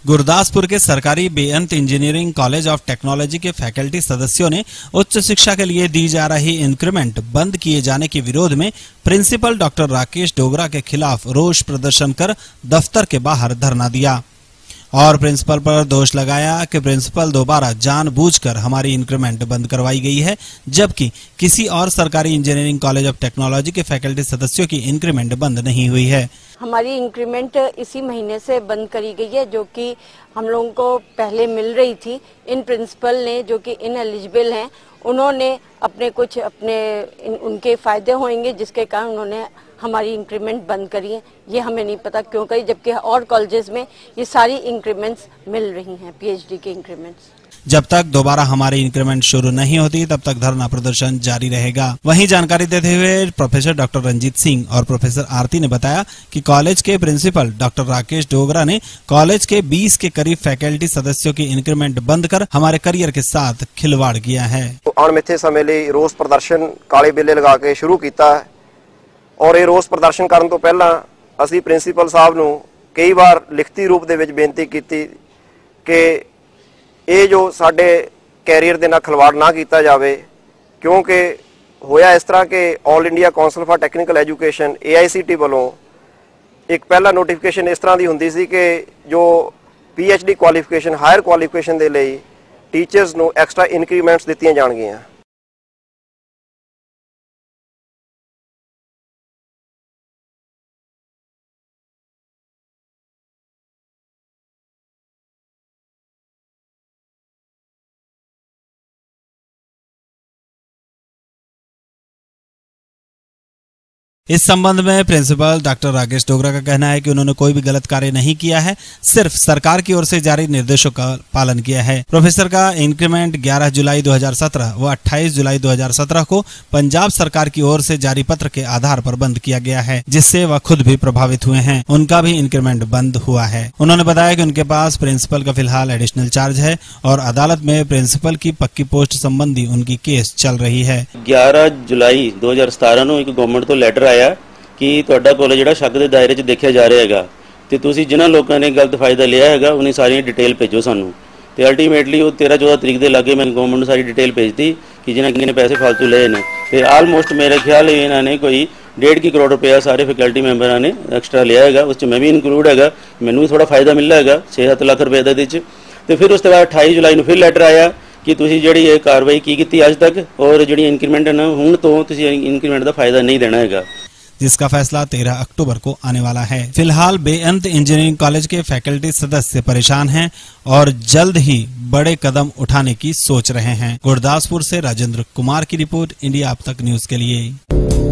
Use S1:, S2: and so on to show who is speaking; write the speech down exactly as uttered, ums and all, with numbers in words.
S1: गुरदासपुर के सरकारी Beant engineering college of technology के फैकल्टी सदस्यों ने उच्च शिक्षा के लिए दी जा रही इंक्रीमेंट बंद किए जाने के विरोध में प्रिंसिपल डॉक्टर राकेश डोगरा के खिलाफ रोष प्रदर्शन कर दफ्तर के बाहर धरना दिया और प्रिंसिपल पर दोष लगाया कि प्रिंसिपल दोबारा जानबूझकर हमारी इंक्रीमेंट बंद करवाई गई है, जबकि किसी और सरकारी इंजीनियरिंग कॉलेज ऑफ टेक्नोलॉजी के फैकल्टी सदस्यों की इंक्रीमेंट बंद नहीं हुई है।
S2: हमारी इंक्रीमेंट इसी महीने से बंद करी गई है, जो कि हम लोगों को पहले मिल रही थी। इन प्रिंसिपल ने, जो कि इनएलिजिबल हैं, उन्होंने अपने कुछ अपने उनके फायदे होंगे जिसके कारण उन्होंने हमारी इंक्रीमेंट बंद करी है। ये हमें नहीं पता क्यों करी, जबकि और कॉलेजेस में ये सारी इंक्रीमेंट्स मिल रही हैं, पीएचडी के इंक्रीमेंट्स।
S1: जब तक दोबारा हमारी इंक्रीमेंट शुरू नहीं होती तब तक धरना प्रदर्शन जारी रहेगा। वहीं जानकारी देते हुए प्रोफेसर डॉक्टर रंजीत सिंह और प्रोफेसर आरती ने बताया कि कॉलेज के प्रिंसिपल डॉक्टर राकेश डोगरा ने कॉलेज के बीस के करीब फैकल्टी सदस्यों की इंक्रीमेंट बंद कर हमारे करियर के साथ खिलवाड़ किया है।
S3: अणमिथे समय ਲਈ रोस प्रदर्शन काले बिल्ले लगा के शुरू किया है और ये रोस प्रदर्शन करने तो पहला असी प्रिंसिपल साहब ਨੂੰ कई बार लिखती रूप ਦੇ ਵਿੱਚ ਬੇਨਤੀ ਕੀਤੀ कि ਇਹ जो साडे कैरियर ਦੇ ਨਾਲ ਖਿਲਵਾੜ ना किया जाए, क्योंकि होया इस तरह के all India council for technical education A I C T वालों एक पहला नोटिफिकेशन इस तरह की होंदी सी कि जो P H D qualification higher qualification के लिए टीचर्स ਨੂੰ एक्स्ट्रा इंक्रीमेंट्स दित्तियां जाणगीਆਂ।
S1: इस संबंध में प्रिंसिपल डॉक्टर राकेश डोगरा का कहना है कि उन्होंने कोई भी गलत कार्य नहीं किया है, सिर्फ सरकार की ओर से जारी निर्देशों का पालन किया है। प्रोफेसर का इंक्रीमेंट ग्यारह जुलाई दो हज़ार सत्रह व अट्ठाईस जुलाई दो हज़ार सत्रह को पंजाब सरकार की ओर से जारी पत्र के आधार पर बंद किया गया है, जिससे वह खुद भी प्रभावित हुए हैं। उनका भी इंक्रीमेंट बंद हुआ है। उन्होंने बताया कि उनके पास प्रिंसिपल का फिलहाल एडिशनल चार्ज है और अदालत में प्रिंसिपल की पक्की पोस्ट संबंधी उनकी केस चल रही है।
S4: ग्यारह जुलाई दो हज़ार सतारह ਨੂੰ ਇੱਕ ਗਵਰਨਮੈਂਟ ਤੋਂ ਲੈਟਰ ਆਇਆ कि ਤੁਹਾਡਾ ਕਾਲਜ ਜਿਹੜਾ ਸ਼ੱਕ ਦੇ ਦਾਇਰੇ 'ਚ ਦੇਖਿਆ ਜਾ ਰਿਹਾ ਹੈਗਾ ਤੇ ਤੁਸੀਂ ਜਿਨ੍ਹਾਂ ਲੋਕਾਂ ਨੇ ਗਲਤ ਫਾਇਦਾ ਲਿਆ ਹੈਗਾ ਉਹਨੀ ਸਾਰੀਆਂ ਡਿਟੇਲ ਭੇਜੋ ਸਾਨੂੰ। ਤੇ ਅਲਟੀਮੇਟਲੀ ਉਹ तेरह चौदह ਤਰੀਕ ਦੇ ਲਾਗੇ ਮੈਂ ਗਵਰਨਮੈਂਟ ਨੂੰ ਸਾਰੀ ਡਿਟੇਲ ਭੇਜਤੀ ਕਿ ਜਿਨ੍ਹਾਂ ਕਿੰਨੇ ਪੈਸੇ ਫालतू ਲਏ ਨੇ ਤੇ ਆਲਮੋਸਟ ਮੇਰੇ ਖਿਆਲ ਹੈ ਇਹਨਾਂ ਨੇ ਕੋਈ डेढ़ की करोड़ रुपया सारे फैकल्टी मैंबरां ने एक्स्ट्रा लिया है, उस मैं भी इनकलूड है, मैनू भी थोड़ा फायदा मिला है छे सत्त लाख रुपये का। तो फिर उसके बाद अठाई जुलाई में फिर लैटर आया कि तुसीं जिहड़ी ये कार्रवाई की कीती अज तक और जिहड़ी इंक्रीमेंट है ना हुण तो तुसीं इंक्रीमेंट का फायदा नहीं देना है,
S1: जिसका फैसला तेरह अक्टूबर को आने वाला है। फिलहाल बेअंत इंजीनियरिंग कॉलेज के फैकल्टी सदस्य परेशान हैं और जल्द ही बड़े कदम उठाने की सोच रहे हैं। गुरदासपुर से राजेंद्र कुमार की रिपोर्ट, इंडिया अब तक न्यूज के लिए।